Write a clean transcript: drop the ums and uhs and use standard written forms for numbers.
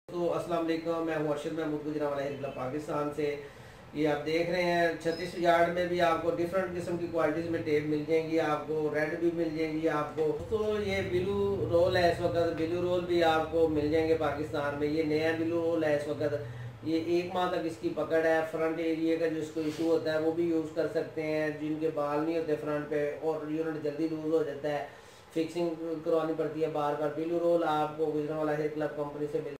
तो अस्सलाम वालेकुम, मैं हूं अर्शद महमूद गुजरांवाला हेयर क्लब पाकिस्तान से। ये आप देख रहे हैं 36 यार्ड में भी आपको डिफरेंट किस्म की क्वालिटीज़ में टेप मिल जाएंगी, आपको रेड भी मिल जाएंगी आपको। तो ये ब्लू रोल है इस वक्त, ब्लू रोल भी आपको मिल जाएंगे पाकिस्तान में। ये नया ब्लू रोल है इस वक्त, ये 1 माह तक इसकी पकड़ है। फ्रंट एरिया का जिसको इशू होता है वो भी यूज़ कर सकते हैं, जिनके बाल नहीं होते फ्रंट पे और यूनिट जल्दी लूज हो जाता है, फिक्सिंग करवानी पड़ती है बार बार। ब्लू रोल आपको गुजरांवाला हेयर क्लब कंपनी से मिल